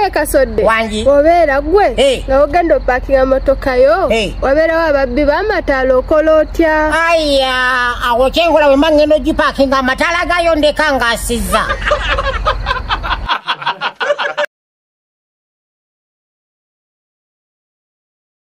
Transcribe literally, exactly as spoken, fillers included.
naye Kasodde wangi obeera gwe hey. nga ogenda opakinga motoka yo hey. wabeerawo ababbi b'amataala okola otya aya awo kyenkola bwe mba ngenda ogipakinga amataala gayo ndeka ng'asizza